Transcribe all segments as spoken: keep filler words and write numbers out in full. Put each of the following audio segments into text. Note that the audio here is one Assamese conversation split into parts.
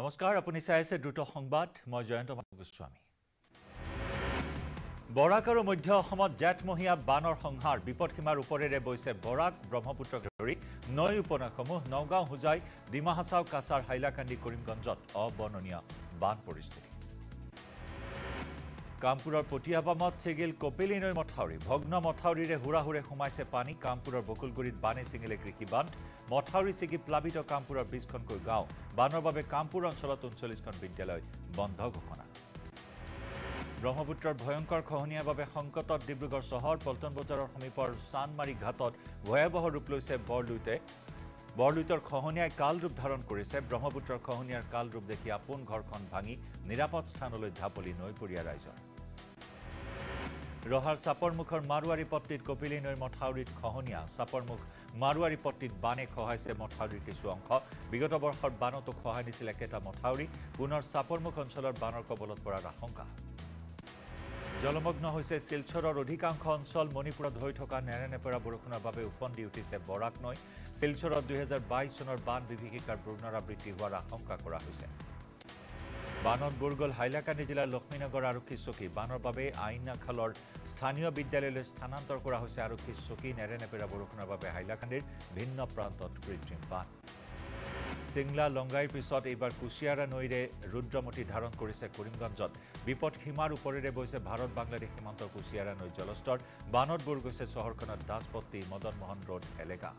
নমস্কাৰ আপুনি চাই আছে দ্ৰুত সংবাদ মই জয়ন্ত গোস্বামী বৰাক আৰু মধ্য অসমত জেঠমহীয়া বানৰ সংহাৰ বিপদসীমাৰ ওপৰেৰে বৈছে বৰাক ব্ৰহ্মপুত্ৰক ধৰি নৈ উপনৈসমূহ নগাঁও হুজাই ডিমা হাছাও কাছাৰ হাইলাকান্দি কৰিমগঞ্জত অবৰ্ণনীয় বান পৰিস্থিতি কামপুৰৰ পটিয়াপামত চিগিল কপিলি নৈ মথাউৰি ভগ্ন মথাউৰিৰে হুৰাহুৰে সোমাইছে পানী কামপুৰৰ বকুলগুৰিত বানে চিঙিলে কৃষি বান্ধ মথাউৰি চিগি প্লাবিত কামপুৰৰ বিশখনকৈ গাঁও বানৰ বাবে কামপুৰ অঞ্চলত ঊনচল্লিছখন বিদ্যালয় বন্ধ ঘোষণা ব্ৰহ্মপুত্ৰৰ ভয়ংকৰ খহনীয়াৰ বাবে সংকটত ডিব্ৰুগড় চহৰ পল্টন বজাৰৰ সমীপৰ চানমাৰী ঘাটত ভয়াবহ ৰূপ লৈছে বৰলুইতে বৰলুইতৰ খহনীয়াই কাল ৰূপ ধাৰণ কৰিছে ব্ৰহ্মপুত্ৰৰ খহনীয়াৰ কাল ৰূপ দেখি আপোন ঘৰখন ভাঙি নিৰাপদ স্থানলৈ ঢাপলি নৈপৰীয়া ৰাইজ ৰহাৰ চাপৰমুখৰ মাৰুৱাৰী পট্টিত কপিলি নৈৰ মথাউৰিত খহনীয়া চাপৰমুখ মাৰুৱাৰী পট্টিত বানে খহাইছে মথাউৰিৰ কিছু অংশ বিগত বৰ্ষৰ বানতো খহাই নিছিল একেটা মথাউৰি পুনৰ চাপৰমুখ অঞ্চলৰ বানৰ কবলত পৰাৰ আশংকা জলমগ্ন হৈছে শিলচৰৰ অধিকাংশ অঞ্চল মণিপুৰত হৈ থকা নেৰেনেপেৰা বৰষুণৰ বাবে উফন্দি উঠিছে বৰাক নৈ শিলচৰত দুই হাজাৰ বাইছ চনৰ বান বিভীষিকাৰ পুনৰাবৃত্তি হোৱাৰ আশংকা কৰা হৈছে বানত বুৰগল হাইলাকান্দি জিলাৰ লক্ষ্মীনগৰ আৰক্ষী চকী বানৰ বাবে আইনাখালৰ স্থানীয় বিদ্যালয়লৈ স্থানান্তৰ কৰা হৈছে আৰক্ষী চকী নেৰেনেপেৰা বৰষুণৰ বাবে হাইলাকান্দিৰ ভিন্ন প্ৰান্তত কৃত্ৰিম বান সিংলা লংগাইৰ পিছত এইবাৰ কুশিয়াৰা নৈৰে ৰুদ্ৰমতী ধাৰণ কৰিছে কৰিমগঞ্জত বিপদ সীমাৰ ওপৰেৰে বৈছে ভাৰত বাংলাদেশ সীমান্তৰ কুশিয়াৰা নৈ জলস্তৰ বানত বুৰ গৈছে চহৰখনৰ দাসপট্টি মদন মোহন ৰোড এলেকা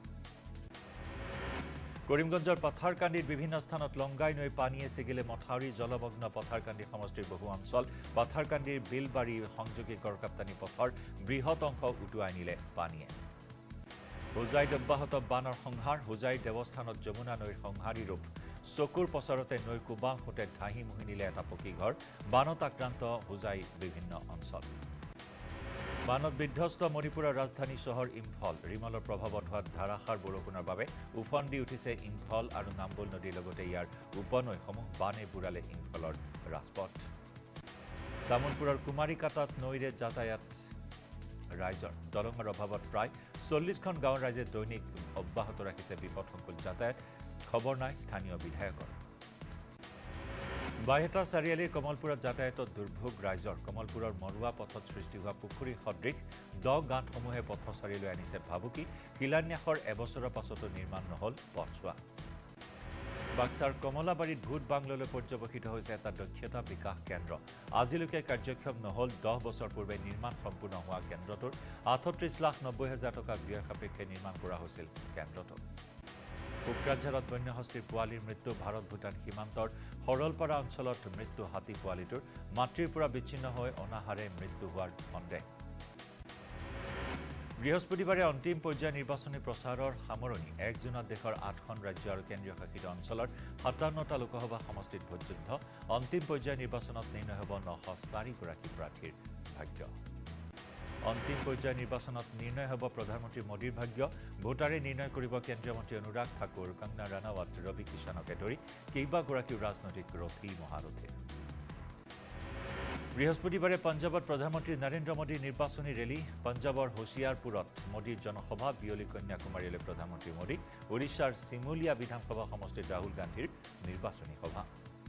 কৰিমগঞ্জৰ পথাৰকান্দিৰ বিভিন্ন স্থানত লংগাই নৈ পানীয়ে চিগিলে মথাউৰি জলমগ্ন পথাৰকান্দি সমষ্টিৰ বহু অঞ্চল পথাৰকান্দিৰ বিলবাৰী সংযোগী গড়কাপ্তানি পথৰ বৃহৎ অংশ উটুৱাই নিলে পানীয়ে হুজাইত অব্যাহত বানৰ সংহাৰ হুজাইৰ দেৱস্থানত যমুনা নৈৰ সংহাৰী ৰূপ চকুৰ পচৰতে নৈ কুবাং ফুটে ধাহি মুহি নিলে এটা পকী ঘৰ বানত আক্ৰান্ত হুজাই বিভিন্ন অঞ্চল বানত বিধ্বস্ত মণিপুৰৰ ৰাজধানী চহৰ ইম্ফল ৰিমলৰ প্ৰভাৱত হোৱা ধাৰাসাৰ বৰষুণৰ বাবে উফন্দি উঠিছে ইম্ফল আৰু নাম্বুল নদীৰ লগতে ইয়াৰ উপনৈসমূহ বানে বুৰালে ইম্ফলৰ ৰাজপথ তামুলপুৰৰ কুমাৰীকাটাত নৈৰে যাতায়াত ৰাইজৰ দলঙৰ অভাৱত প্ৰায় চল্লিছখন গাঁৱৰ ৰাইজে দৈনিক অব্যাহত ৰাখিছে বিপদসংকুল যাতায়াত খবৰ নাই স্থানীয় বিধায়কৰ বাইহেটা চাৰিআলিৰ কমলপুৰত যাতায়াতত দুৰ্ভোগ ৰাইজৰ কমলপুৰৰ মৰুৱা পথত সৃষ্টি হোৱা পুখুৰী সদৃশ দ গাঁতসমূহে পথচাৰীলৈ আনিছে ভাবুকি শিলান্যাসৰ এবছৰৰ পাছতো নিৰ্মাণ নহল পথছোৱা বাক্সাৰ কমলাবাৰীত ভূত বাংললৈ পৰ্যবেক্ষিত হৈছে এটা দক্ষতা বিকাশ কেন্দ্ৰ আজিলৈকে কাৰ্যক্ষম নহল দহ বছৰ পূৰ্বে নিৰ্মাণ সম্পূৰ্ণ হোৱা কেন্দ্ৰটোৰ আঠত্ৰিছ লাখ নব্বৈ হাজাৰ টকা ব্যয় সাপেক্ষে নিৰ্মাণ কৰা হৈছিল কেন্দ্ৰটো কোকৰাঝাৰত বন্যহস্তীৰ পোৱালীৰ মৃত্যু ভাৰত ভূটান সীমান্তৰ সৰলপাৰা অঞ্চলত মৃত্যু হাতী পোৱালীটোৰ মাতৃৰ পৰা বিচ্ছিন্ন হৈ অনাহাৰে মৃত্যু হোৱাৰ সন্দেহ বৃহস্পতিবাৰে অন্তিম পৰ্যায়ৰ নিৰ্বাচনী প্ৰচাৰৰ সামৰণি এক জুনত দেশৰ আঠখন ৰাজ্য আৰু কেন্দ্ৰীয় শাসিত অঞ্চলৰ সাতাৱন্নটা লোকসভা সমষ্টিত ভোটযুদ্ধ অন্তিম পৰ্যায়ৰ নিৰ্বাচনত নিৰ্ণয় হ'ব নশ চাৰিগৰাকী প্ৰাৰ্থীৰ ভাগ্য অন্তিম পৰ্যায়ৰ নিৰ্বাচনত নিৰ্ণয় হ'ব প্ৰধানমন্ত্ৰী মোদীৰ ভাগ্য ভোটাৰে নিৰ্ণয় কৰিব কেন্দ্ৰীয় মন্ত্ৰী অনুৰাগ ঠাকুৰ কংগনা ৰাণাৱত ৰবি কিষাণকে ধৰি কেইবাগৰাকীও ৰাজনৈতিক ৰথী মহাৰথী বৃহস্পতিবাৰে পঞ্জাৱত প্ৰধানমন্ত্ৰী নৰেন্দ্ৰ মোদীৰ নিৰ্বাচনী ৰেলী পঞ্জাৱৰ হোছিয়াৰপুৰত মোদীৰ জনসভা বিয়লি কন্যাকুমাৰীলৈ প্ৰধানমন্ত্ৰী মোদী ওড়িশাৰ চিমুলিয়া বিধানসভা সমষ্টিত ৰাহুল গান্ধীৰ নিৰ্বাচনী সভা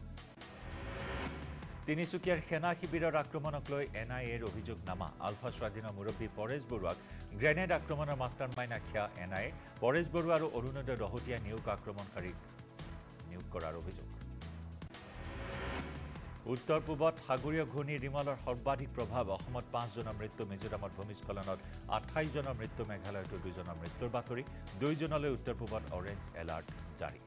তিনিচুকীয়াৰ সেনা শিবিৰৰ আক্ৰমণক লৈ এন আই এৰ অভিযোগ নামা আলফা স্বাধীনৰ মুৰব্বী পৰেশ বৰুৱাক গ্ৰেনেড আক্ৰমণৰ মাষ্টাৰ মাইণ্ড আখ্যা N I A Paresh Barua আৰু অৰুণোদয় ৰহতীয়া নিয়োগ আক্ৰমণকাৰীক নিয়োগ কৰাৰ অভিযোগ উত্তৰ পূবত সাগৰীয় ঘূৰ্ণী ৰিমলৰ সৰ্বাধিক প্ৰভাৱ অসমত পাঁচজনৰ মৃত্যু মিজোৰামত ভূমিস্খলনত আঠাইছ জনৰ মৃত্যু মেঘালয়তো দুজনৰ মৃত্যুৰ বাতৰি দুইজনলৈ উত্তৰ পূবত অৰেঞ্জ এলাৰ্ট জাৰি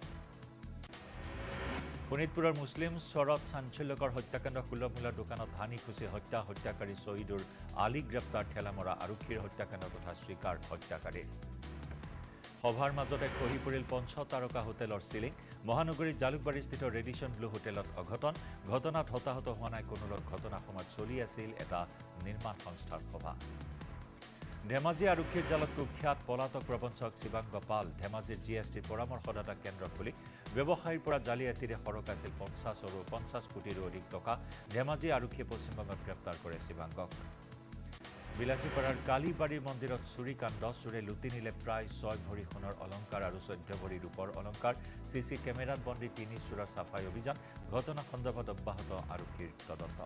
শোণিতপুৰৰ মুছলিম চৰত চাঞ্চল্যকৰ হত্যাকাণ্ড সুলভ মূল্যৰ দোকানত হানি খুচি হত্যা হত্যাকাৰী শ্বহীদুৰ আলী গ্ৰেপ্তাৰ ঠেলামৰা আৰক্ষীৰ হত্যাকাণ্ডৰ কথা স্বীকাৰ হত্যাকাৰীৰ সভাৰ মাজতে খহি পৰিল পঞ্চতাৰকা হোটেলৰ চিলিং মহানগৰীৰ জালুকবাৰীস্থিত ৰেডিশ্যন ব্লু হোটেলত অঘটন ঘটনাত হতাহত হোৱা নাই কোনো ঘটনা সময়ত চলি আছিল এটা নিৰ্মাণ সংস্থাৰ সভা ধেমাজি আৰক্ষীৰ জালত কুখ্যাত পলাতক প্ৰবঞ্চক শিৱাংগ পাল ধেমাজিৰ জি এছ টিৰ পৰামৰ্শদাতা কেন্দ্ৰ খুলি ব্যৱসায়ীৰ পৰা জালিয়াতিৰে সৰকাইছিল পঞ্চাছ আৰু পঞ্চাছ কোটিৰো অধিক টকা ধেমাজি আৰক্ষীয়ে পশ্চিমবংগত গ্ৰেপ্তাৰ কৰে শিৱাংগক বিলাসীপাৰাৰ কালীবাৰী মন্দিৰত চুৰিকাণ্ড চুৰে লুটি নিলে প্ৰায় ছয় ভৰি সোণৰ অলংকাৰ আৰু চৈধ্য ভৰি ৰূপৰ অলংকাৰ চি চি কেমেৰাত বন্দী তিনি চোৰৰ চাফাই অভিযান ঘটনা সন্দৰ্ভত অব্যাহত আৰক্ষীৰ তদন্ত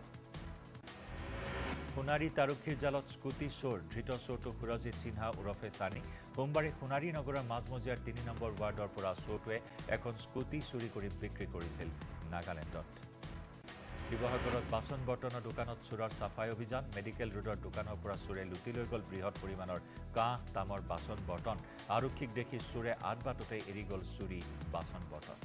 সোণাৰী তাৰুক্ষীৰ জালত স্কুটি চোৰ ধৃত চোৰটো সুৰজিৎ সিনহা ওৰফে সানি সোমবাৰে সোণাৰী নগৰৰ মাজমজিয়াৰ তিনি নম্বৰ ৱাৰ্ডৰ পৰা চোৰটোৱে এখন স্কুটি চুৰি কৰি বিক্ৰী কৰিছিল নাগালেণ্ডত শিৱসাগৰত বাচন বৰ্তনৰ দোকানত চোৰৰ চাফাই অভিযান মেডিকেল ৰোডৰ দোকানৰ পৰা চোৰে লুটি লৈ গ'ল বৃহৎ পৰিমাণৰ কাঁহ তামৰ বাচন বৰ্তন আৰক্ষীক দেখি চোৰে আঠবাটতে এৰি গ'ল চুৰি বাচন বৰ্তন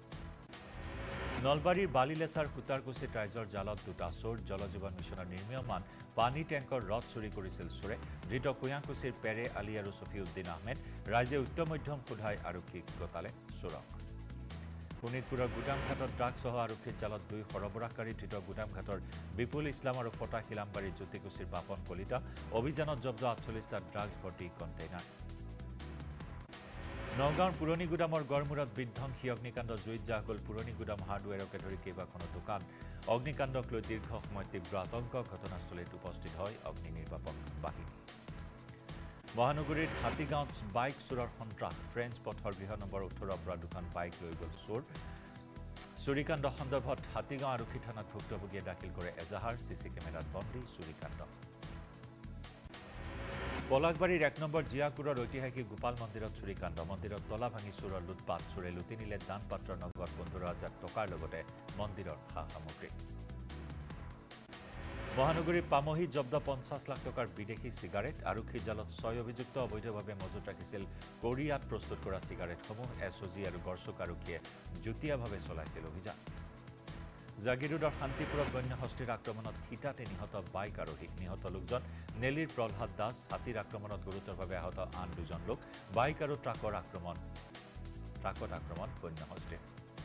নলবাৰীৰ বালিলেচাৰ সুতাৰকুছিত ৰাইজৰ জালত দুটা চোৰ জলজীৱন মিছনৰ নিৰ্মীয়মান পানী টেংকৰ ৰদ চুৰি কৰিছিল চোৰে ধৃত কুয়াংকুছিৰ পেৰে আলী আৰু ছফিউদ্দিন আহমেদ ৰাইজে উত্তৰ মধ্যম সোধাই আৰক্ষীক গতালে চোৰক শোণিতপুৰৰ গুদামঘাটত ড্ৰাগছসহ আৰক্ষীৰ জালত দুই সৰবৰাহকাৰী ধৃত গুদামঘাটৰ বিপুল ইছলাম আৰু ফটা শিলামবাৰীৰ জ্যোতিকুছিৰ বাপন কলিতা অভিযানত জব্দ আঠচল্লিছটা ড্ৰাগছ ভৰ্তি কণ্টেইনাৰ নগাঁৱৰ পুৰণি গুদামৰ গড়মূৰত বিধ্বংসী অগ্নিকাণ্ড জুইত জাহ গ'ল পুৰণি গুদাম হাৰ্ডৱেৰকে ধৰি কেইবাখনো দোকান অগ্নিকাণ্ডক লৈ দীৰ্ঘ সময় তীব্ৰ আতংক ঘটনাস্থলীত উপস্থিত হয় অগ্নি নিৰ্বাপক বাহিনী মহানগৰীত হাতীগাঁৱত বাইক চোৰৰ সন্ত্ৰাস ফ্ৰেঞ্চ পথৰ গৃহ নম্বৰ ওঠৰৰ পৰা দুখন বাইক লৈ গ'ল চোৰ চুৰিকাণ্ড সন্দৰ্ভত হাতীগাঁও আৰক্ষী থানাত ভুক্তভোগীয়ে দাখিল কৰে এজাহাৰ চি চি কেমেৰাত বন্দী চুৰিকাণ্ড পলাকবাৰীৰ এক নম্বৰ জিয়াকুৰৰ ঐতিহাসিক গোপাল মন্দিৰত চুৰিকাণ্ড মন্দিৰত তলা ভাঙি চোৰৰ লুটপাট চোৰে লুটি নিলে দান পাত্ৰৰ নগদ পোন্ধৰ হাজাৰ টকাৰ লগতে মন্দিৰৰ সা সামগ্ৰী মহানগৰীৰ পামহিত জব্দ পঞ্চাছ লাখ টকাৰ বিদেশী চিগাৰেট আৰক্ষীৰ জালত ছয় অভিযুক্ত অবৈধভাৱে মজুত ৰাখিছিল কোৰিয়াত প্ৰস্তুত কৰা চিগাৰেটসমূহ এছ অ' জি আৰু গড়চুক আৰক্ষীয়ে যুটীয়াভাৱে চলাইছিল অভিযান জাগিৰোডৰ শান্তিপুৰত বন্য হস্তীৰ আক্ৰমণত থিতাতে নিহত বাইক আৰোহী নিহত লোকজন নেলীৰ প্ৰহ্লাদ দাস হাতীৰ আক্ৰমণত গুৰুতৰভাৱে আহত আন দুজন লোক বাইক আৰু ট্ৰাকৰ আক্ৰমণ ট্ৰাকত আক্ৰমণ বন্য হস্তীৰ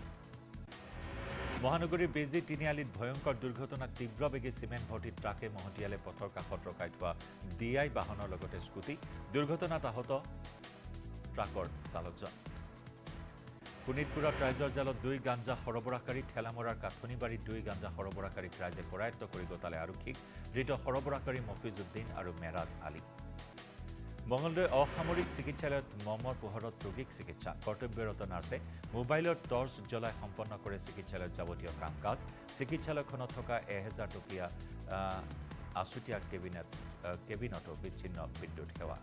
মহানগৰীৰ বেজি তিনিআলিত ভয়ংকৰ দুৰ্ঘটনাত তীব্ৰ বেগে চিমেণ্ট ভৰ্তি ট্ৰাকে মহতিয়ালে পথৰ কাষত ৰখাই থোৱা ডি আই বাহনৰ লগতে স্কুটি দুৰ্ঘটনাত আহত ট্ৰাকৰ চালকজন শোণিতপুৰত ৰাইজৰ জালত দুই গাঞ্জা সৰবৰাহকাৰী ঠেলামৰাৰ কাঠনিবাৰীত দুই গাঞ্জা সৰবৰাহকাৰীক ৰাইজে কৰায়ত্ব কৰি গতালে আৰক্ষীক ধৃত সৰবৰাহকাৰী মফিজুদ্দিন আৰু মেৰাজ আলী মঙলদৈ অসামৰিক চিকিৎসালয়ত মমৰ পোহৰত ৰোগীক চিকিৎসা কৰ্তব্যৰত নাৰ্ছে মোবাইলৰ টৰ্চ জ্বলাই সম্পন্ন কৰে চিকিৎসালয়ত যাৱতীয় কাম কাজ চিকিৎসালয়খনত থকা এহেজাৰ টকীয়া আছুতীয়া কেবিনেট কেবিনতো বিচ্ছিন্ন বিদ্যুৎ সেৱা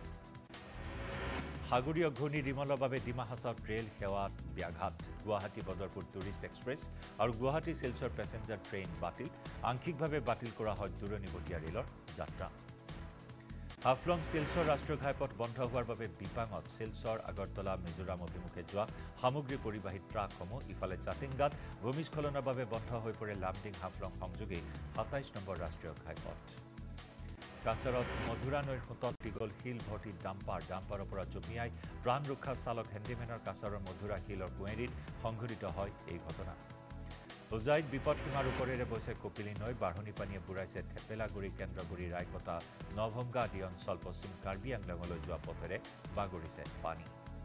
সাগৰীয় ঘূৰ্ণী ৰিমলৰ বাবে ডিমা হাছাওত ৰেল সেৱাত ব্যাঘাত গুৱাহাটী বদৰপুৰ টুৰিষ্ট এক্সপ্ৰেছ আৰু গুৱাহাটী শিলচৰ পেছেঞ্জাৰ ট্ৰেইন বাতিল আংশিকভাৱে বাতিল কৰা হয় দূৰণিবতীয়া ৰেলৰ যাত্ৰা হাফলং শিলচৰ ৰাষ্ট্ৰীয় ঘাইপথ বন্ধ হোৱাৰ বাবে বিপাঙত শিলচৰ আগৰতলা মিজোৰাম অভিমুখে যোৱা সামগ্ৰী পৰিবাহী ট্ৰাকসমূহ ইফালে জাতিংগাত ভূমিস্খলনৰ বাবে বন্ধ হৈ পৰে লামডিং হাফলং সংযোগী সাতাইছ নম্বৰ ৰাষ্ট্ৰীয় ঘাইপথ কাছাৰত মধুৰা নৈৰ সোঁতত দীঘল শিল ভৰ্তি ডাম্পাৰ ডাম্পাৰৰ পৰা জঁপিয়াই প্ৰাণ ৰক্ষা চালক হেণ্ডিমেনৰ কাছাৰৰ মধুৰা শিলৰ কুঁৱেৰীত সংঘটিত হয় এই ঘটনা হোজাইত বিপদসীমাৰ ওপৰেৰে বৈছে কপিলী নৈ বাঢ়নী পানীয়ে বুঢ়াইছে থেপেলাগুৰি কেন্দ্ৰগুৰি ৰায়কটা নভংগা আদি অঞ্চল পশ্চিম কাৰ্বি আংলঙলৈ যোৱা পথেৰে বাগৰিছে পানী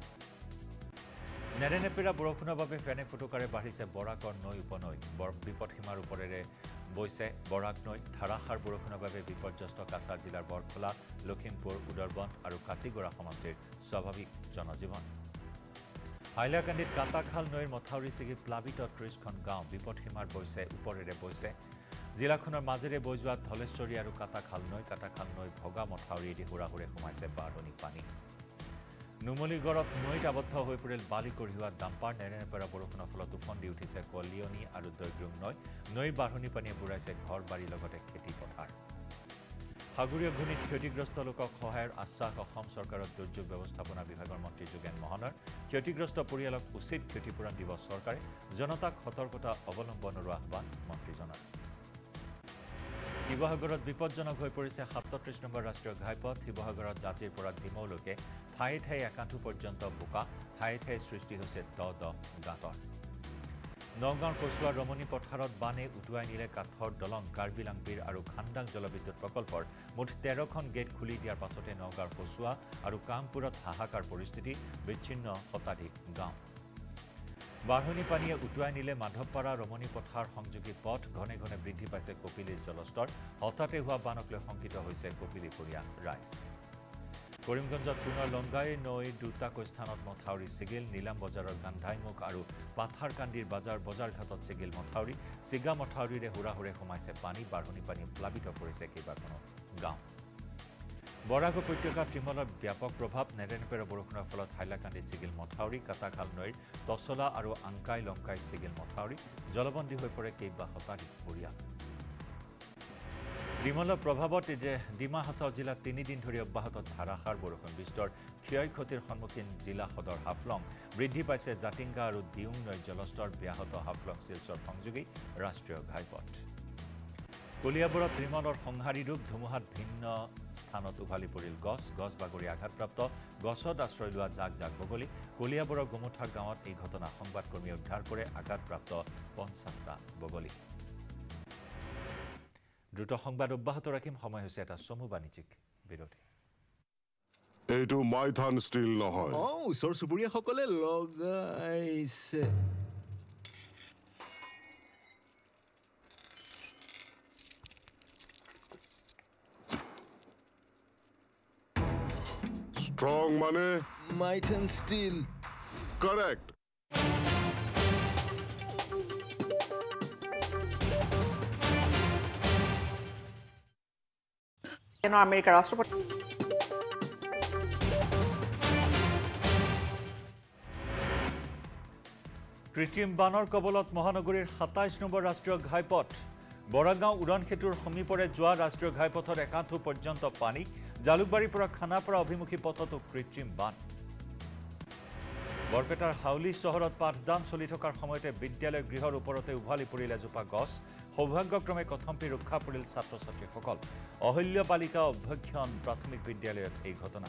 নেৰেনেপেৰা বৰষুণৰ বাবে ফেনে ফুটুকাৰে বাঢ়িছে বৰাকৰ নৈ উপনৈ বিপদসীমাৰ ওপৰেৰে বৈছে বৰাক নৈ ধাৰাসাৰ বৰষুণৰ বাবে বিপৰ্যস্ত কাছাৰ জিলাৰ বৰখোলা লখিমপুৰ উদৰবন্দ আৰু কাটিগড়া সমষ্টিৰ স্বাভাৱিক জনজীৱন হাইলাকান্দিত কাটাখাল নৈৰ মথাউৰি ছিগি প্লাবিত ত্ৰিছখন গাঁও বিপদসীমাৰ বৈছে ওপৰেৰে বৈছে জিলাখনৰ মাজেৰে বৈ যোৱা ধলেশ্বৰী আৰু কাটাখাল নৈ কাটাখাল নৈ ভগা মথাউৰিয়েদি হুৰাহুৰে সোমাইছে বাঢ়নী পানী নুমলীগড়ত নৈত আবদ্ধ হৈ পৰিল বালি কঢ়িওৱা ডাম্পাৰ নেৰেনেপেৰা বৰষুণৰ ফলত উফন্দি উঠিছে কলিয়নি আৰু দৈগ্ৰুং নৈ নৈৰ বাঢ়নী পানীয়ে বুঢ়াইছে ঘৰ বাৰীৰ লগতে খেতি পথাৰ সাগৰীয় ঘূৰ্ণীত ক্ষতিগ্ৰস্ত লোকক সহায়ৰ আশ্বাস অসম চৰকাৰৰ দুৰ্যোগ ব্যৱস্থাপনা বিভাগৰ মন্ত্ৰী যোগেন মহনৰ ক্ষতিগ্ৰস্ত পৰিয়ালক উচিত ক্ষতিপূৰণ দিব চৰকাৰে জনতাক সতৰ্কতা অৱলম্বনৰ আহ্বান মন্ত্ৰীজনৰ শিৱসাগৰত বিপদজনক হৈ পৰিছে সাতত্ৰিছ নম্বৰ ৰাষ্ট্ৰীয় ঘাইপথ শিৱসাগৰত জাতিৰ পৰা ডিমৌলৈকে ঠায়ে ঠায়ে একাঠু পৰ্যন্ত বোকা ঠায়ে ঠায়ে সৃষ্টি হৈছে দ দ গাঁতৰ নগাঁৱৰ কচুৱাৰ ৰমণী পথাৰত বানে উটুৱাই নিলে কাঠৰ দলং কাৰ্বি লাংবিৰ আৰু খান্দাং জলবিদ্যুৎ প্ৰকল্পৰ মুঠ তেৰখন গেট খুলি দিয়াৰ পাছতে নগাঁৱৰ কচুৱা আৰু কামপুৰত হাহাকাৰ পৰিস্থিতি বিচ্ছিন্ন শতাধিক গাঁও বাঢ়নি পানীয়ে উটুৱাই নিলে মাধৱপাৰা ৰমণী পথাৰ সংযোগী পথ ঘনে ঘনে বৃদ্ধি পাইছে কপিলীৰ জলস্তৰ হঠাতে হোৱা বানক লৈ শংকিত হৈছে কপিলীপৰীয়া ৰাইজ কৰিমগঞ্জত পুনৰ লংগাই নৈ দুটাকৈ স্থানত মথাউৰি ছিগিল নীলাম বজাৰৰ গান্ধাইমুখ আৰু পাথাৰকান্দিৰ বজাৰ বজাৰঘাটত ছিগিল মথাউৰি ছিগা মথাউৰিৰে হুৰাহুৰে সোমাইছে পানী বাঢ়নি পানী প্লাবিত কৰিছে কেইবাখনো গাঁও বৰাক উপত্যকাত ত্ৰিমলৰ ব্যাপক প্ৰভাৱ নেৰেনেপেৰা বৰষুণৰ ফলত হাইলাকান্দিত ছিগিল মথাউৰি কাটাখাল নৈৰ তছলা আৰু আংকাই লংকাইত ছিগিল মথাউৰি জলবন্দী হৈ পৰে কেইবা শতাধিক পৰিয়াল ত্ৰিমলৰ প্ৰভাৱত যে ডিমা হাছাও জিলাত তিনিদিন ধৰি অব্যাহত ধাৰাসাৰ বৰষুণ বিস্তৰ ক্ষয় ক্ষতিৰ সন্মুখীন জিলা সদৰ হাফলং বৃদ্ধি পাইছে জাতিংগা আৰু দিউং নৈৰ জলস্তৰ ব্যাহত হাফলং শিলচৰ সংযোগী ৰাষ্ট্ৰীয় ঘাইপথ কলিয়াবৰত ত্ৰিমলৰ সংহাৰী ৰূপ ধুমুহাত ভিন্ন স্থানত উভালি পৰিল গছ গছ বাগৰি আঘাতপ্ৰাপ্ত গছত আশ্ৰয় লোৱা জাক জাক বগলী কলিয়াবৰৰ গোমুঠা গাঁৱত এই ঘটনা সংবাদকৰ্মীয়ে উদ্ধাৰ কৰে আঘাতপ্ৰাপ্ত পঞ্চাছটা বগলী দ্ৰুত সংবাদ অব্যাহত ৰাখিম সময় হৈছে এটা চমু বাণিজ্যিক বিৰতি এইটো মাইথান ষ্টিল নহয় অ ওচৰ চুবুৰীয়াসকলে লগাইছে ষ্ট্ৰং মানে মাইথান ষ্টিল কাৰেক্ট আমেৰিকাৰ ৰাষ্ট্ৰপতি কৃত্ৰিম বানৰ কবলত মহানগৰীৰ সাতাইশ নম্বৰ ৰাষ্ট্ৰীয় ঘাইপথ বৰাগাঁও উড়ন সেতুৰ সমীপৰে যোৱা ৰাষ্ট্ৰীয় ঘাইপথৰ একাঁঠু পৰ্যন্ত পানী জালুকবাৰীৰ পৰা খানাপাৰা অভিমুখী পথতো কৃত্ৰিম বান বৰপেটাৰ হাউলি চহৰত পাঠদান চলি থকাৰ সময়তে বিদ্যালয় গৃহৰ ওপৰতে উভালি পৰিল এজোপা গছ সৌভাগ্যক্ৰমে কথম্পি ৰক্ষা পৰিল ছাত্ৰ ছাত্ৰীসকল অহল্য বালিকা অভ্যক্ষণ প্ৰাথমিক বিদ্যালয়ত এই ঘটনা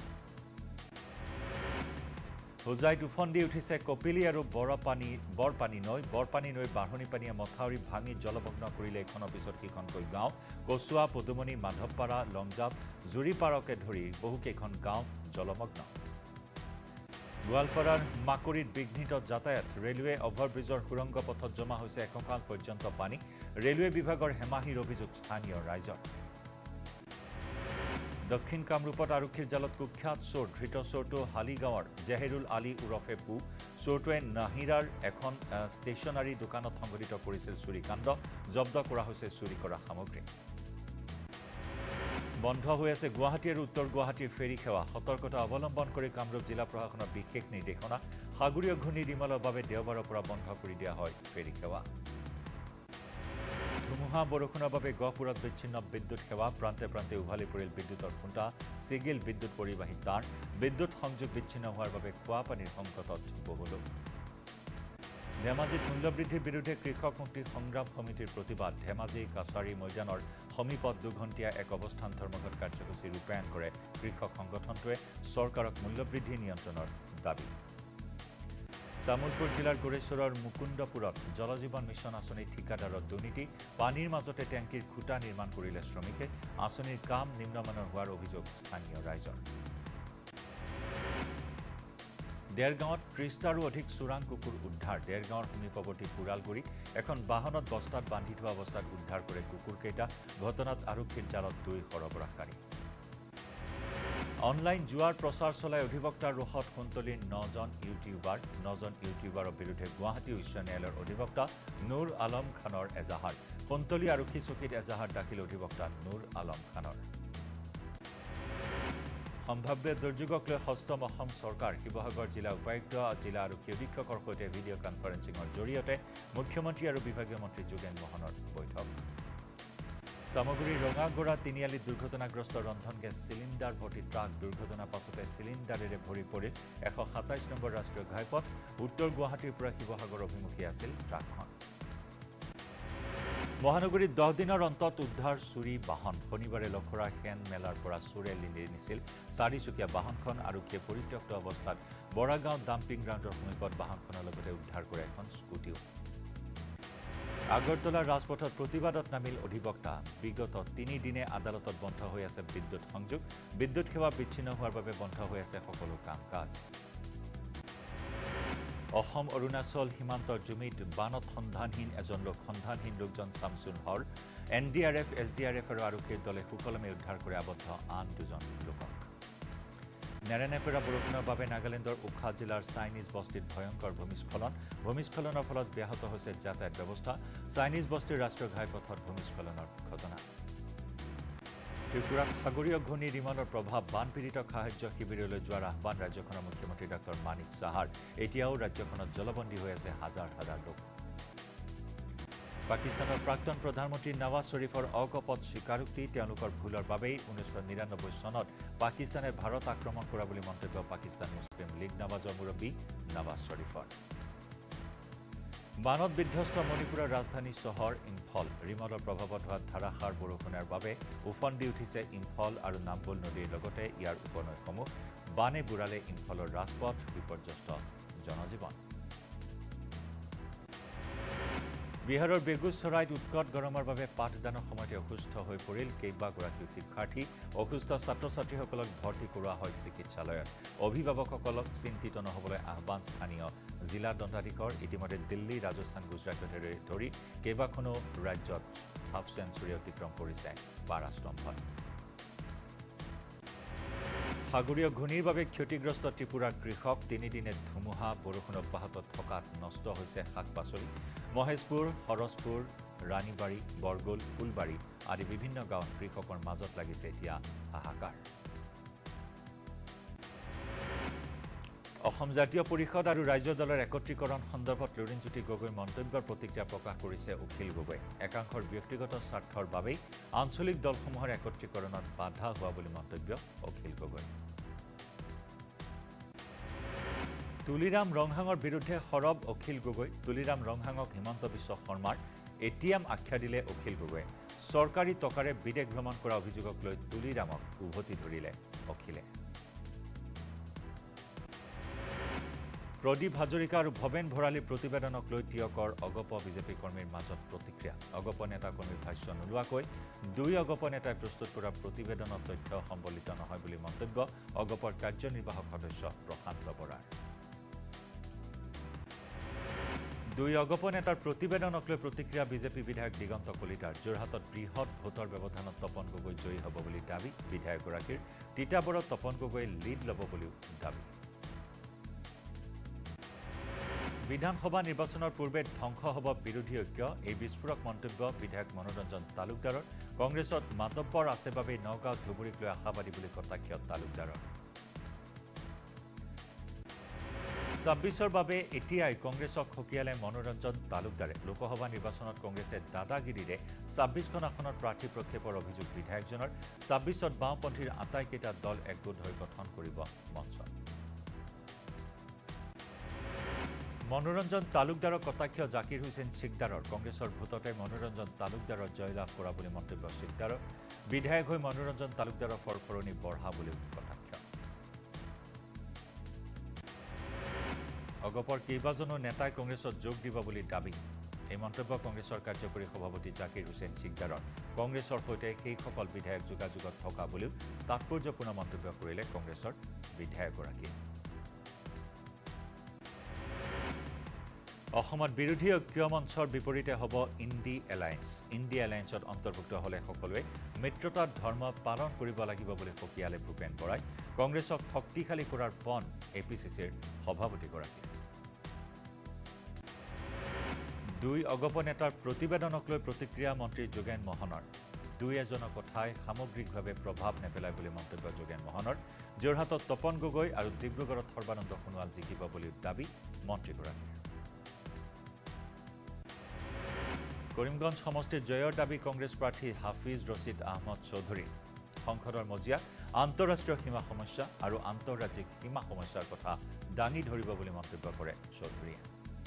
হোজাইত উফন্দি উঠিছে কপিলী আৰু বৰপানী বৰপানী নৈ বৰপানী নৈ বাঢ়নি পানীয়ে মথাউৰি ভাঙি জলমগ্ন কৰিলে এখনৰ পিছত সিখনকৈ গাঁও কচুৱা পদুমণি মাধৱপাৰা লংজাপ জুৰিপাৰকে ধৰি বহুকেইখন গাঁও জলমগ্ন গোৱালপাৰাৰ মাকুৰিত বিঘ্নিত যাতায়াত ৰেলৱে অভাৰব্ৰিজৰ সুৰংগ পথত জমা হৈছে এককাল পৰ্যন্ত পানী ৰেলৱে বিভাগৰ হেমাহিৰ অভিযোগ স্থানীয় ৰাইজৰ দক্ষিণ কামৰূপত আৰক্ষীৰ জালত কুখ্যাত চোৰ ধৃত চোৰটো হালিগাঁৱৰ জেহেৰুল আলী উৰফে পু চোৰটোৱে নাহিৰাৰ এখন ষ্টেচনাৰী দোকানত সংঘটিত কৰিছিল চুৰিকাণ্ড জব্দ কৰা হৈছে চুৰি কৰা সামগ্ৰী বন্ধ হৈ আছে গুৱাহাটী আৰু উত্তৰ গুৱাহাটীৰ ফেৰী সেৱা সতৰ্কতা অৱলম্বন কৰি কামৰূপ জিলা প্ৰশাসনৰ বিশেষ নিৰ্দেশনা সাগৰীয় ঘূৰ্ণী ৰিমলৰ বাবে দেওবাৰৰ পৰা বন্ধ কৰি দিয়া হয় ফেৰী সেৱা ধুমুহা বৰষুণৰ বাবে গহপুৰত বিচ্ছিন্ন বিদ্যুৎ সেৱা প্ৰান্তে প্ৰান্তে উভালি পৰিল বিদ্যুতৰ খুঁটা ছিগিল বিদ্যুৎ পৰিবাহী তাঁৰ বিদ্যুৎ সংযোগ বিচ্ছিন্ন হোৱাৰ বাবে খোৱা পানীৰ সংকটত বহু লোক ধেমাজিত মূল্যবৃদ্ধিৰ বিৰুদ্ধে কৃষক মুক্তি সংগ্ৰাম সমিতিৰ প্ৰতিবাদ ধেমাজি কাছাৰী মৈদানৰ সমীপত দুঘণ্টীয়া এক অৱস্থান ধৰ্মঘট কাৰ্যসূচী ৰূপায়ণ কৰে কৃষক সংগঠনটোৱে চৰকাৰক মূল্যবৃদ্ধি নিয়ন্ত্ৰণৰ দাবী তামুলপুৰ জিলাৰ গোৰেশ্বৰৰ মুকুন্দপুৰত জলজীৱন মিছন আঁচনিৰ ঠিকাদাৰত দুৰ্নীতি পানীৰ মাজতে টেংকিৰ খুঁটা নিৰ্মাণ কৰিলে শ্ৰমিকে আঁচনিৰ কাম নিম্নমানৰ হোৱাৰ অভিযোগ স্থানীয় ৰাইজৰ দেৰগাঁৱত ত্ৰিশটাৰো অধিক চোৰাং কুকুৰ উদ্ধাৰ দেৰগাঁৱৰ সমীপৱৰ্তী পুৰালগুৰি এখন বাহনত বস্তাত বান্ধি থোৱা অৱস্থাত উদ্ধাৰ কৰে কুকুৰকেইটা ঘটনাত আৰক্ষীৰ জালত দুই সৰবৰাহকাৰী অনলাইন জুৱাৰ প্ৰচাৰ চলাই অধিবক্তাৰ ৰোষত সন্তলীৰ নজন ইউটিউবাৰ নজন ইউটিউবাৰৰ বিৰুদ্ধে গুৱাহাটী উচ্চ ন্যায়ালয়ৰ অধিবক্তা নুৰ আলম খানৰ এজাহাৰ সন্তলী আৰক্ষী চকীত এজাহাৰ দাখিল অধিবক্তা নুৰ আলম খানৰ সম্ভাৱ্য দুৰ্যোগক লৈ সষ্টম অসম চৰকাৰ শিৱসাগৰ জিলা উপায়ুক্ত জিলা আৰক্ষী অধীক্ষকৰ সৈতে ভিডিঅ' কনফাৰেন্সিঙৰ জৰিয়তে মুখ্যমন্ত্ৰী আৰু বিভাগীয় মন্ত্ৰী যোগেন মোহনৰ বৈঠক সামগুৰিৰ ৰঙাগড়া তিনিআলিত দুৰ্ঘটনাগ্ৰস্ত ৰন্ধন গেছ চিলিণ্ডাৰ ভৰ্তি ট্ৰাক দুৰ্ঘটনাৰ পাছতে চিলিণ্ডাৰেৰে ভৰি পৰিল এশ সাতাইছ নম্বৰ ৰাষ্ট্ৰীয় ঘাইপথ উত্তৰ গুৱাহাটীৰ পৰা শিৱসাগৰ অভিমুখী আছিল ট্ৰাকখন মহানগৰীত দহ দিনৰ অন্তত উদ্ধাৰ চুৰি বাহন শনিবাৰে লখৰা সেন মেলাৰ পৰা চোৰে লিলি নিছিল চাৰিচকীয়া বাহনখন আৰক্ষীয়ে পৰিত্যক্ত অৱস্থাত বৰাগাঁও ডাম্পিং গ্ৰাউণ্ডৰ সমীপত বাহনখনৰ লগতে উদ্ধাৰ কৰে এখন স্কুটিও আগৰতলাৰ ৰাজপথত প্ৰতিবাদত নামিল অধিবক্তা বিগত তিনিদিনে আদালতত বন্ধ হৈ আছে বিদ্যুৎ সংযোগ বিদ্যুৎ সেৱা বিচ্ছিন্ন হোৱাৰ বাবে বন্ধ হৈ আছে সকলো কাম কাজ অসম অৰুণাচল সীমান্তৰ জুমিত বানত সন্ধানহীন এজন লোক সন্ধানহীন লোকজন শামছুল হল N D R F S D R F আৰু আৰক্ষীৰ দলে সুকলমে উদ্ধাৰ কৰি আবদ্ধ আন দুজন লোকক নেৰানেপেৰা বৰষুণৰ বাবে নাগালেণ্ডৰ উখা জিলাৰ চাইনিজ বস্তিত ভয়ংকৰ ভূমিস্খলন ভূমিস্খলনৰ ফলত ব্যাহত হৈছে যাতায়াত ব্যৱস্থা চাইনিজ বস্তিৰ ৰাষ্ট্ৰীয় ঘাইপথত ভূমিস্খলনৰ ঘটনা ত্ৰিপুৰাত সাগৰীয় ঘূৰ্ণী ৰিমনৰ প্ৰভাৱ বানপীড়িত সাহায্য শিবিৰলৈ যোৱাৰ আহ্বান ৰাজ্যখনৰ মুখ্যমন্ত্ৰী ডক্টৰ মানিক সাহাৰ এতিয়াও ৰাজ্যখনত জলবন্দী হৈ আছে হাজাৰ হাজাৰ লোক পাকিস্তানৰ প্ৰাক্তন প্ৰধানমন্ত্ৰী নৱাজ শ্বৰীফৰ অকপট স্বীকাৰোক্তি তেওঁলোকৰ ভুলৰ বাবেই ঊনৈছশ নিৰানব্বৈ চনত পাকিস্তানে ভাৰত আক্ৰমণ কৰা বুলি মন্তব্য পাকিস্তান মুছলিম লীগ নৱাজৰ মুৰব্বী নৱাজ শ্বৰীফৰ বানত বিধ্বস্ত মণিপুৰৰ ৰাজধানী চহৰ ইম্ফল ৰিমলৰ প্ৰভাৱত হোৱা ধাৰাসাৰ বৰষুণৰ বাবে উফন্দি উঠিছে ইম্ফল আৰু নাম্বুল নদীৰ লগতে ইয়াৰ উপনৈসমূহ বানে বুঢ়ালে ইম্ফলৰ ৰাজপথ বিপৰ্যস্ত জনজীৱন বিহাৰৰ বেগুচৰাইত উৎকট গৰমৰ বাবে পাঠদানৰ সময়তে অসুস্থ হৈ পৰিল কেইবাগৰাকী শিক্ষাৰ্থী অসুস্থ ছাত্ৰ ছাত্ৰীসকলক ভৰ্তি কৰোৱা হয় চিকিৎসালয়ত অভিভাৱকসকলক চিন্তিত নহবলৈ আহ্বান স্থানীয় জিলা দণ্ডাধীশৰ ইতিমধ্যে দিল্লী ৰাজস্থান গুজৰাটকে ধৰি কেইবাখনো ৰাজ্যত হাফ চেঞ্চুৰী অতিক্ৰম কৰিছে পাৰাস্তম্ভত সাগৰীয় ঘূৰ্ণীৰ বাবে ক্ষতিগ্ৰস্ত ত্ৰিপুৰাৰ কৃষক তিনিদিনে ধুমুহা বৰষুণ অব্যাহত থকাত নষ্ট হৈছে শাক পাচলি মহেশপুৰ হৰজপুৰ ৰাণীবাৰী বৰগোল ফুলবাৰী আদি বিভিন্ন গাঁৱত কৃষকৰ মাজত লাগিছে এতিয়া হাহাকাৰ অসম জাতীয় পৰিষদ আৰু ৰাজ্য দলৰ একত্ৰীকৰণ সন্দৰ্ভত লুৰিণজ্যোতি গগৈৰ মন্তব্যৰ প্ৰতিক্ৰিয়া প্ৰকাশ কৰিছে অখিল গগৈ একাংশৰ ব্যক্তিগত স্বাৰ্থৰ বাবেই আঞ্চলিক দলসমূহৰ একত্ৰীকৰণত বাধা হোৱা বুলি মন্তব্য অখিল গগৈ তুলিৰাম ৰংহাঙৰ বিৰুদ্ধে সৰব অখিল গগৈ তুলিৰাম ৰংহাঙক হিমন্ত বিশ্ব শৰ্মাৰ এ টি এম আখ্যা দিলে অখিল গগৈয়ে চৰকাৰী টকাৰে বিদেশ ভ্ৰমণ কৰা অভিযোগক লৈ তুলিৰামক উভতি ধৰিলে অখিলে প্ৰদীপ হাজৰিকা আৰু ভৱেন ভৰালীৰ প্ৰতিবেদনক লৈ টিয়কৰ অগপ বিজেপি কৰ্মীৰ মাজত প্ৰতিক্ৰিয়া অগপ নেতা কৰ্মীৰ ভাষ্য নোলোৱাকৈ দুই অগপ নেতাই প্ৰস্তুত কৰা প্ৰতিবেদনত তথ্য সম্বলিত নহয় বুলি মন্তব্য অগপৰ কাৰ্যনিৰ্বাহক সদস্য প্ৰশান্ত বৰাৰ দুই অগপ নেতাৰ প্ৰতিবেদনক লৈ প্ৰতিক্ৰিয়া বিজেপি বিধায়ক দিগন্ত কলিতাৰ যোৰহাটত বৃহৎ ভোটৰ ব্যৱধানত তপন গগৈ জয়ী হ'ব বুলি দাবী বিধায়কগৰাকীৰ তিতাবৰত তপন গগৈয়ে লিড ল'ব বুলিও দাবী বিধানসভা নিৰ্বাচনৰ পূৰ্বে ধ্বংস হ'ব বিৰোধী ঐক্য এই বিস্ফোৰক মন্তব্য বিধায়ক মনোৰঞ্জন তালুকদাৰৰ কংগ্ৰেছত মাতব্বৰ আছে বাবে নগাঁও ধুবুৰীক লৈ আশাবাদী বুলি কটাক্ষ তালুকদাৰৰ ছাব্বিছৰ বাবে এতিয়াই কংগ্ৰেছক সকীয়ালে মনোৰঞ্জন তালুকদাৰে লোকসভা নিৰ্বাচনত কংগ্ৰেছে দাদাগিৰিৰে ছাব্বিছখন আসনত প্ৰাৰ্থী প্ৰক্ষেপৰ অভিযোগ বিধায়কজনৰ ছাব্বিছত বাওঁপন্থীৰ আটাইকেইটা দল একগোট হৈ গঠন কৰিব মঞ্চ মনোৰঞ্জন তালুকদাৰৰ কটাক্ষ জাকিৰ হুছেইন চিকদাৰৰ কংগ্ৰেছৰ ভোটতে মনোৰঞ্জন তালুকদাৰৰ জয়লাভ কৰা বুলি মন্তব্য চিকদাৰৰ বিধায়ক হৈ মনোৰঞ্জন তালুকদাৰৰ ফৰফৰণি বঢ়া বুলি কটাক্ষ অগপৰ কেইবাজনো নেতাই কংগ্ৰেছত যোগ দিব বুলি দাবী এই মন্তব্য কংগ্ৰেছৰ কাৰ্যকৰী সভাপতি জাকিৰ হুছেইন চিকদাৰৰ কংগ্ৰেছৰ সৈতে সেইসকল বিধায়ক যোগাযোগত থকা বুলিও তাৎপৰ্যপূৰ্ণ মন্তব্য কৰিলে কংগ্ৰেছৰ বিধায়কগৰাকীয়ে অসমত বিৰোধী ঐক্য মঞ্চৰ বিপৰীতে হ'ব ইণ্ডি এলায়েন্স ইণ্ডি এলায়েন্সত অন্তৰ্ভুক্ত হ'লে সকলোৱে মিত্ৰতাৰ ধৰ্ম পালন কৰিব লাগিব বুলি সকীয়ালে ভূপেন বৰাই কংগ্ৰেছক শক্তিশালী কৰাৰ পণ এ পি চি চিৰ সভাপতিগৰাকী দুই অগপ নেতাৰ প্ৰতিবেদনক লৈ প্ৰতিক্ৰিয়া মন্ত্ৰী যোগেন মহনৰ দুই এজনৰ কথাই সামগ্ৰিকভাৱে প্ৰভাৱ নেপেলায় বুলি মন্তব্য যোগেন মহনৰ যোৰহাটত তপন গগৈ আৰু ডিব্ৰুগড়ত সৰ্বানন্দ সোণোৱাল জিকিব বুলি দাবী মন্ত্ৰীগৰাকীৰ কৰিমগঞ্জ সমষ্টিৰ জয়ৰ দাবী কংগ্ৰেছ প্ৰাৰ্থী হাফিজ ৰছিদ আহমদ চৌধুৰী সংসদৰ মজিয়াত আন্তঃৰাষ্ট্ৰীয় সীমা সমস্যা আৰু আন্তঃৰাজ্যিক সীমা সমস্যাৰ কথা দাঙি ধৰিব বুলি মন্তব্য কৰে চৌধুৰীয়ে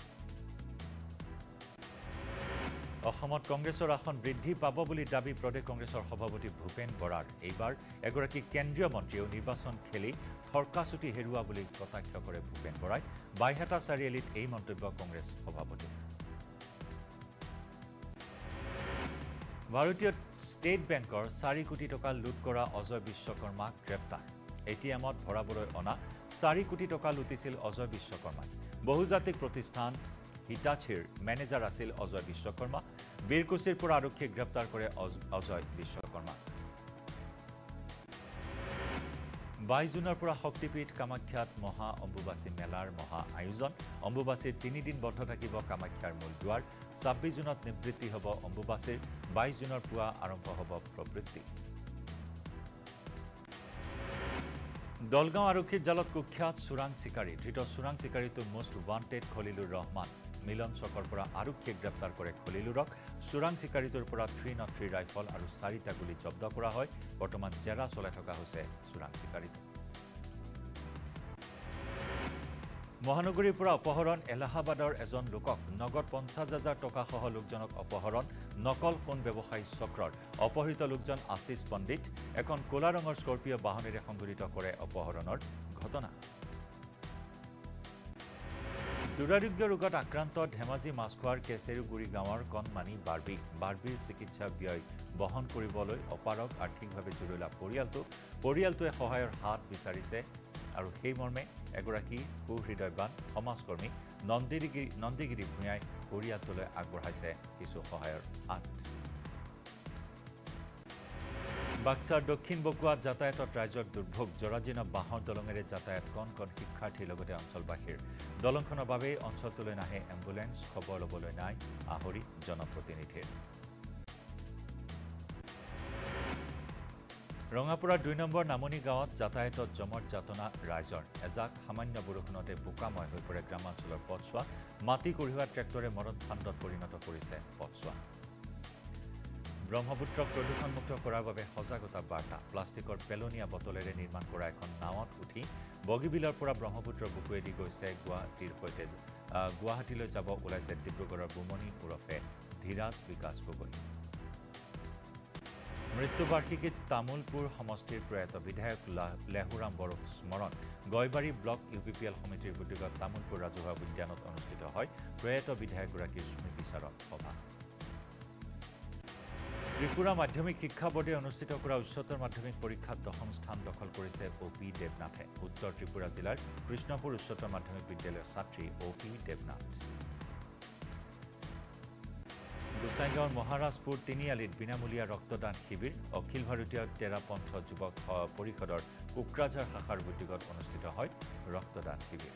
অসমত কংগ্ৰেছৰ আসন বৃদ্ধি পাব বুলি দাবী প্ৰদেশ কংগ্ৰেছৰ সভাপতি ভূপেন বৰাৰ এইবাৰ এগৰাকী কেন্দ্ৰীয় মন্ত্ৰীয়েও নিৰ্বাচন খেলি থৰকাচুটি হেৰুওৱা বুলি কটাক্ষ কৰে ভূপেন বৰাই বাইহাটা চাৰিআলিত এই মন্তব্য কংগ্ৰেছ সভাপতি ভাৰতীয় ষ্টেট বেংকৰ চাৰি কোটি টকা লুট কৰা অজয় বিশ্বকৰ্মাক গ্ৰেপ্তাৰ এ টি এমত ভৰাবলৈ অনা চাৰি কোটি টকা লুটিছিল অজয় বিশ্বকৰ্মাই বহুজাতিক প্ৰতিষ্ঠান হিটাচিৰ মেনেজাৰ আছিল অজয় বিশ্বকৰ্মা বীৰকুছিৰ পৰা আৰক্ষীয়ে গ্ৰেপ্তাৰ কৰে অজয় বিশ্বকৰ্মা বাইশ জুনৰ পৰা শক্তিপীঠ কামাখ্যাত মহা অম্বুবাচী মেলাৰ মহা আয়োজন অম্বুবাচীৰ তিনিদিন বন্ধ থাকিব কামাখ্যাৰ মূল দুৱাৰ ছাব্বিশ জুনত নিবৃত্তি হ'ব অম্বুবাচীৰ বাইশ জুনৰ পুৱা আৰম্ভ হ'ব প্ৰবৃত্তি দলগাঁও আৰক্ষীৰ জালত কুখ্যাত চোৰাং চিকাৰী ধৃত চোৰাং চিকাৰীটো মোষ্ট ৱান্টেড খলিলুৰ ৰহমান মিলন চকৰ পৰা আৰক্ষীয়ে গ্ৰেপ্তাৰ কৰে খলিলুৰক চোৰাং চিকাৰীটোৰ পৰা থ্ৰী নট থ্ৰী ৰাইফল আৰু চাৰিটা গুলী জব্দ কৰা হয় বৰ্তমান জেৰা চলাই থকা হৈছে চোৰাং চিকাৰীটো মহানগৰীৰ পৰা অপহৰণ এলাহাবাদৰ এজন লোকক নগদ পঞ্চাছ হাজাৰ টকা সহ লোকজনক অপহৰণ নকল সোণ ব্যৱসায়ী চক্ৰৰ অপহৃত লোকজন আশিষ পণ্ডিত এখন ক'লা ৰঙৰ স্কৰ্পিঅ' বাহনেৰে সংঘটিত কৰে অপহৰণৰ ঘটনা দুৰাৰোগ্য ৰোগত আক্ৰান্ত ধেমাজি মাছখোৱাৰ কেচেৰুগুৰি গাঁৱৰ কণমানি বাৰ্বি বাৰ্বিৰ চিকিৎসা ব্যয় বহন কৰিবলৈ অপাৰগ আৰ্থিকভাৱে জুৰুলা পৰিয়ালটো পৰিয়ালটোৱে সহায়ৰ হাত বিচাৰিছে আৰু সেই মৰ্মে এগৰাকী সুহৃদয়বান সমাজকৰ্মী নন্দিগিৰি নন্দিগিৰি ভূঞাই পৰিয়ালটোলৈ আগবঢ়াইছে কিছু সহায়ৰ হাত বাক্সাৰ দক্ষিণ বকুৱাত যাতায়াতত ৰাইজৰ দুৰ্ভোগ জৰাজীৰ্ণ বাঁহৰ দলঙেৰে যাতায়াত কণ কণ শিক্ষাৰ্থীৰ লগতে অঞ্চলবাসীৰ দলংখনৰ বাবেই অঞ্চলটোলৈ নাহে এম্বুলেন্স খবৰ ল'বলৈ নাই আহৰি জনপ্ৰতিনিধিৰ ৰঙাপুৰাৰ দুই নম্বৰ নামনি গাঁৱত যাতায়াতত জমত যাতনা ৰাইজৰ এজাক সামান্য বৰষুণতে বোকাময় হৈ পৰে গ্ৰামাঞ্চলৰ পথছোৱা মাটি কঢ়িওৱা ট্ৰেক্টৰে মৰণফাণ্ডত পৰিণত কৰিছে পথছোৱা ব্ৰহ্মপুত্ৰক প্ৰদূষণমুক্ত কৰাৰ বাবে সজাগতা বাৰ্তা প্লাষ্টিকৰ পেলনীয়া বটলেৰে নিৰ্মাণ কৰা এখন নাৱত উঠি বগীবিলৰ পৰা ব্ৰহ্মপুত্ৰৰ বুকুৱেদি গৈছে গুৱাহাটীৰ সৈতে গুৱাহাটীলৈ যাব ওলাইছে ডিব্ৰুগড়ৰ বুমনি ওৰফে ধীৰাজ বিকাশ গগৈ মৃত্যুবাৰ্ষিকীত তামুলপুৰ সমষ্টিৰ প্ৰয়াত বিধায়ক লেহুৰাম বড়োক স্মৰণ Goybari block U P P L সমিতিৰ উদ্যোগত তামুলপুৰ ৰাজহুৱা উদ্যানত অনুষ্ঠিত হয় প্ৰয়াত বিধায়কগৰাকীৰ স্মৃতিচাৰক সভা ত্ৰিপুৰা মাধ্যমিক শিক্ষা বোৰ্ডে অনুষ্ঠিত কৰা উচ্চতৰ মাধ্যমিক পৰীক্ষাত দশম স্থান দখল কৰিছে অ' পি দেৱনাথে উত্তৰ ত্ৰিপুৰা জিলাৰ কৃষ্ণপুৰ উচ্চতৰ মাধ্যমিক বিদ্যালয়ৰ ছাত্ৰী অ' পি দেৱনাথ গোসাইগাঁৱৰ মহাৰাজপুৰ তিনিআলিত বিনামূলীয়া ৰক্তদান শিবিৰ অখিল ভাৰতীয় তেৰাপন্থ যুৱক পৰিষদৰ কোকৰাঝাৰ শাখাৰ উদ্যোগত অনুষ্ঠিত হয় ৰক্তদান শিবিৰ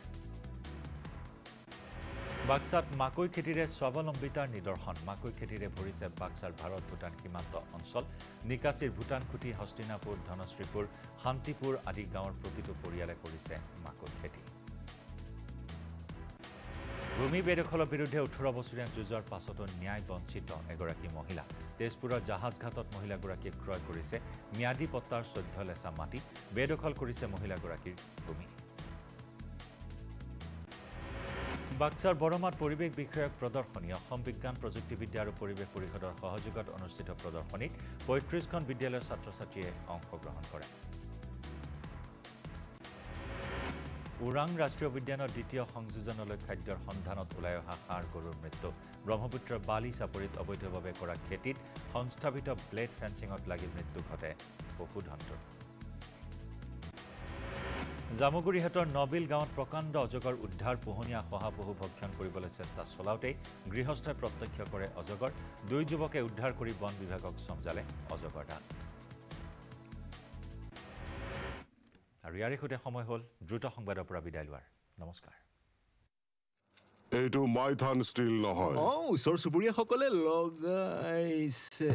বাক্সাত মাকৈ খেতিৰে স্বাৱলম্বিতাৰ নিদৰ্শন মাকৈ খেতিৰে ভৰিছে বাক্সাৰ ভাৰত ভূটান সীমান্ত অঞ্চল নিকাছিৰ ভূটান খুটি হস্তিনাপুৰ ধনশ্ৰীপুৰ শান্তিপুৰ আদি গাঁৱৰ প্ৰতিটো পৰিয়ালে কৰিছে মাকৈ খেতি ভূমি বেদখলৰ বিৰুদ্ধে ওঠৰ বছৰীয়া যুঁজৰ পাছতো ন্যায় বঞ্চিত এগৰাকী মহিলা তেজপুৰৰ জাহাজঘাটত মহিলাগৰাকীয়ে ক্ৰয় কৰিছে ম্যাদী পট্টাৰ চৈধ্য লেচা মাটি বেদখল কৰিছে মহিলাগৰাকীৰ ভূমি বাক্সাৰ বৰমাত পৰিৱেশ বিষয়ক প্ৰদৰ্শনী অসম বিজ্ঞান প্ৰযুক্তিবিদ্যা আৰু পৰিৱেশ পৰিষদৰ সহযোগত অনুষ্ঠিত প্ৰদৰ্শনীত পঁয়ত্ৰিশখন বিদ্যালয়ৰ ছাত্ৰ ছাত্ৰীয়ে অংশগ্ৰহণ কৰে ওৰাং ৰাষ্ট্ৰীয় উদ্যানৰ দ্বিতীয় সংযোজনলৈ খাদ্যৰ সন্ধানত ওলাই অহা ষাঁড় গৰুৰ মৃত্যু ব্ৰহ্মপুত্ৰৰ বালি চাপৰিত অবৈধভাৱে কৰা খেতিত সংস্থাপিত ব্লেড ফেন্সিঙত লাগি মৃত্যু ঘটে পশুধনটোৰ জামুগুৰিহাটৰ নবিল গাঁৱত প্ৰকাণ্ড অজগৰ উদ্ধাৰ পোহনীয়া শহাপহু ভক্ষণ কৰিবলৈ চেষ্টা চলাওঁতেই গৃহস্থই প্ৰত্যক্ষ কৰে অজগৰ দুই যুৱকে উদ্ধাৰ কৰি বন বিভাগক চমজালে অজগৰ ডাল আৰু ইয়াৰে সৈতে সময় হ'ল দ্ৰুত সংবাদৰ পৰা বিদায় লোৱাৰ নমস্কাৰ এইটো মাইথান ষ্টিল নহয় অ ওচৰ চুবুৰীয়াসকলে লগাইছে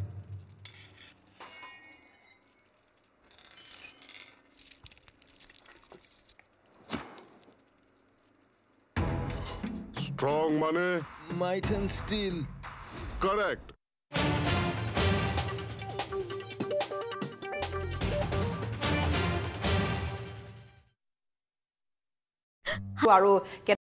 ষ্ট্ৰং মানে মাইথান ষ্টিল কাৰেক্ট আৰু